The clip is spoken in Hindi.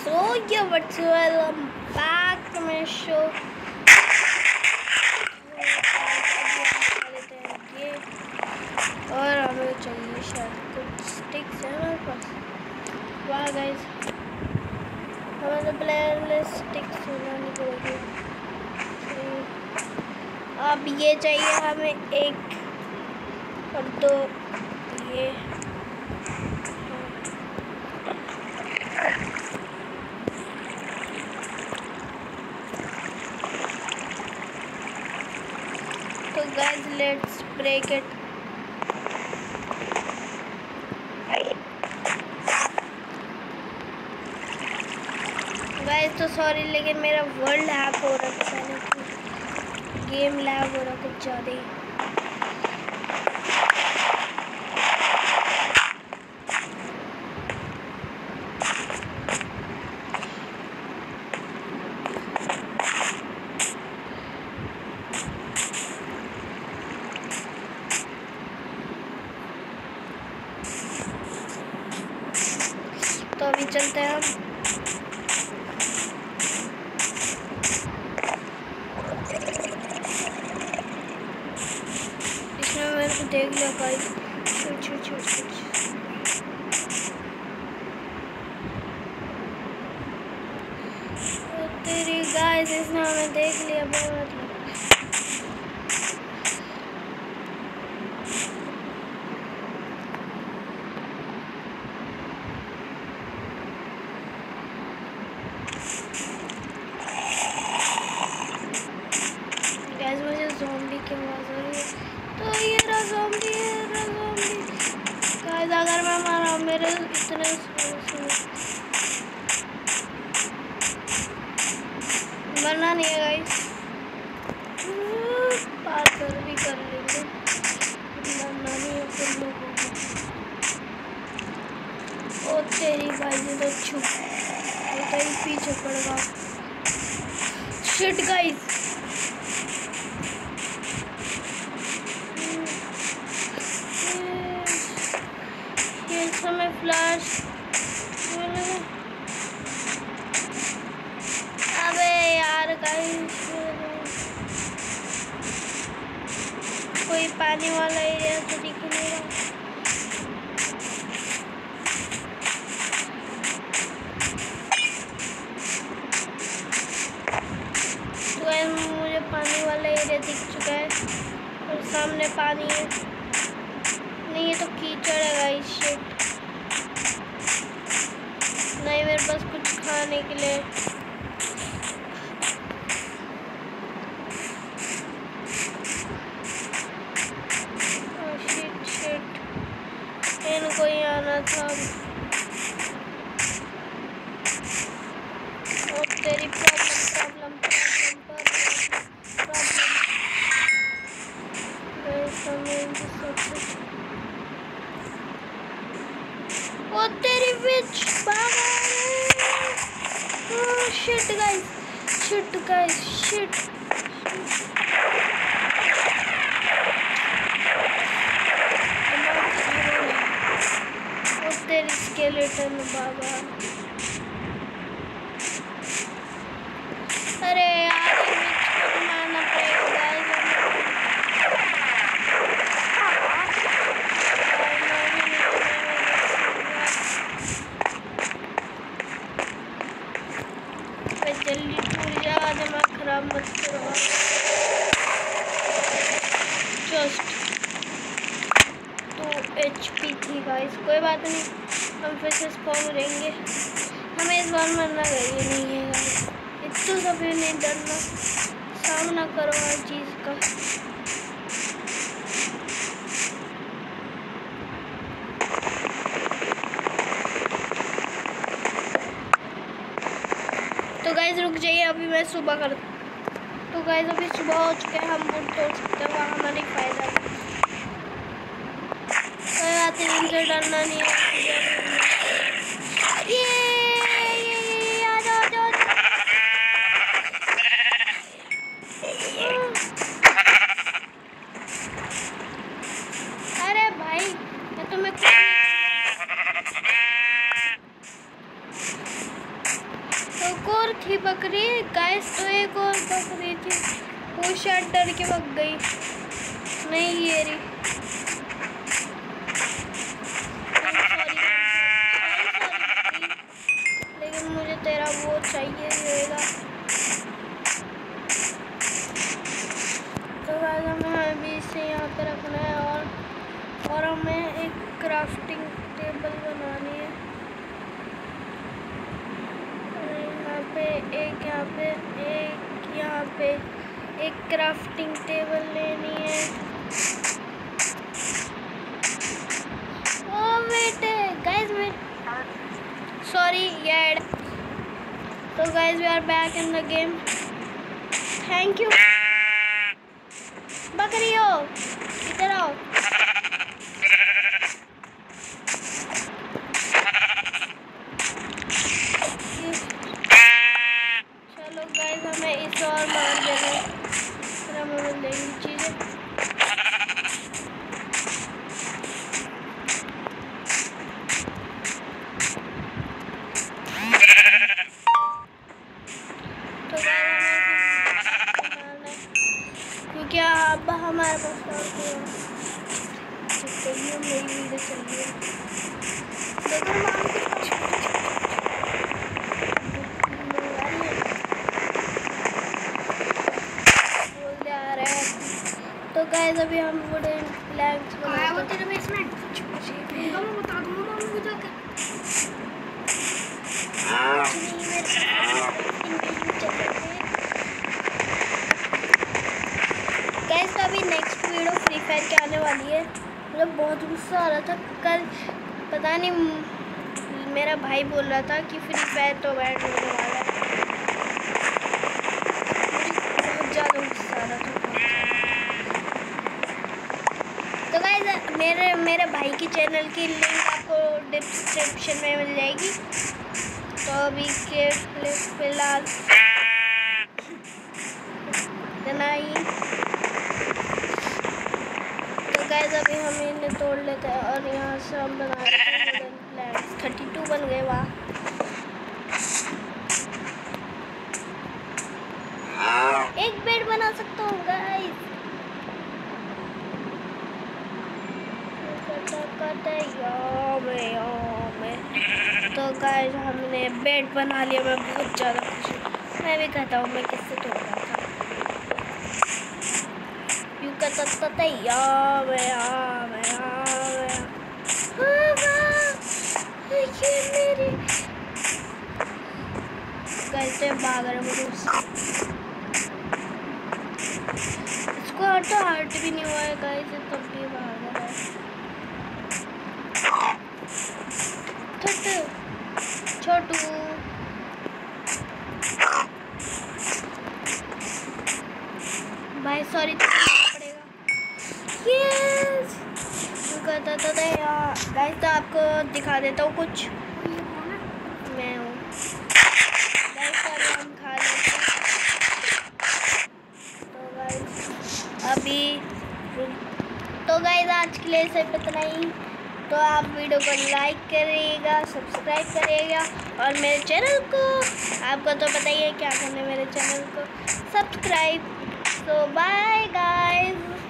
So yeah, what's welcome back to my show. और हमें चाहिए शायद कुछ स्टिक्स है हमारे पास। वाह गाइस, हमारे प्लेयर लिस्ट स्टिक्स बनानी पड़ेगी। अब ये चाहिए हमें एक और दो ये। तो guys let's break it. Guys तो सॉरी, लेकिन मेरा वर्ल्ड हैक हो रहा है, गेम लैग हो रहा कुछ ज़्यादा ही। तो अभी चलते हैं हम। इसमें मेरे को देख लिया गाइस। तेरी गाइस, इसने हमें देख लिया बहुत। गाइस मुझे ज़ॉम्बी की आवाज़ आ रही है। तो ये रहा ज़ॉम्बी, गाइस अगर मैं मारा मेरे इतने मरना नहीं है गाइस, पार कर भी कर लेंगे, मरना नहीं है फिर लोगों को। ओ तेरी भाई ये तो छुप कहीं पीछे पड़ेगा। शिट गाइस, ये समय फ्लैश। अबे यार गाइस, कोई पानी वाला एरिया तो दिख नहीं रहा। तो मुझे पानी वाला एरिया दिख चुका है और सामने पानी है। नहीं, ये तो कीचड़ है गाइस। शिट, नहीं मेरे पास कुछ खाने के लिए। शिट, इनको ही आना था। और तेरी प्रॉब्लम ओ तेरी विच बाबा। Shit guys, shit. ओ तेरी स्केलेटन बाबा। अरे यार, ये विच को मारना पड़ेगा गाइस। जल्दी टूट जाएगा, दिमाग खराब मत करो। जस्ट 2 HP थी गाइस, कोई बात नहीं, हम फिर से स्पॉन रहेंगे। हमें इस बार मरना चाहिए नहीं है गाइस, इतना सभी नहीं डरना, सामना करो हर चीज़ का। तो गाइस रुक जाइए, अभी मैं सुबह कर। तो गाइस अभी सुबह हो चुके हैं, हम वुड तोड़ सकते हैं, वहाँ हमारी फायदा है। कोई बात नहीं, इनसे डरना नहीं है। ये आ जाओ। अरे भाई, मैं तुम्हें एक और थी बकरी गाइस, तो एक और बकरी थी, वो शायद डर के भाग गई। नहीं ये रही। लेकिन मुझे तेरा वो चाहिए रहेगा। तो गाइस हमें अभी इसे यहाँ पे रखना है और हमें एक क्राफ्टिंग टेबल बनानी है। यहाँ पे एक, यहाँ पे एक, यहाँ पे एक क्राफ्टिंग टेबल लेनी है। ओ वेट गाइस, वेट, सॉरी यार। तो guys we are back in the game. Thank you बकरियों, इधर आओ। चलो गाइस हमें इस और मार देना है, फिर हमें मिल जाएगी चीजें। तो क्योंकि अब हमारे पास मेरी वीडियो चल रही है। तो गाइस अभी हम वुडन प्लैंक्स बनाएंगे। वो तेरे बेसमेंट मैं बता दूंगा मम्मी को जाकर। गाइस तो अभी नेक्स्ट वीडियो फ्री फायर के आने वाली है। मुझे बहुत गुस्सा आ रहा था कल, पता नहीं मेरा भाई बोल रहा था कि फ्री फायर तो बैन होने वाला है। बहुत ज़्यादा गुस्सा आ रहा था। तो गाइस मेरे भाई की चैनल की लिंक आपको डिस्क्रिप्शन में मिल जाएगी। तो अभी के फिलहाल इतना ही। तो गाइस अभी हम इन्हें तोड़ लेते हैं और यहाँ से हम बना लेते हैं वुडन प्लैंक्स। 32 बन गए। वाह, एक बेड बना सकता हूँ गाइस। तो गाइस हमने बेड बना लिया। मैं बहुत ज़्यादा खुश हूँ। मैं भी कहता हूँ मैं किससे तोड़ रहा था। यूँ कहता था यार ये मेरी कैसे भाग रहे मुझे। इसको तो हार्ट भी नहीं हुआ है गाइस, तब भी भाग रहा है। छोटू भाई सॉरी पड़ेगा। यस कहता था यार। गाइस तो आपको दिखा देता हूँ कुछ। मैं हूँ गाइस, हम खा लेते हैं। तो गाइस अभी तो गाइस आज के लिए सिर्फ इतना ही। तो आप वीडियो को लाइक करिएगा, सब्सक्राइब करिएगा और मेरे चैनल को आपको तो पता ही है क्या करना है, मेरे चैनल को सब्सक्राइब। तो बाय गाइस।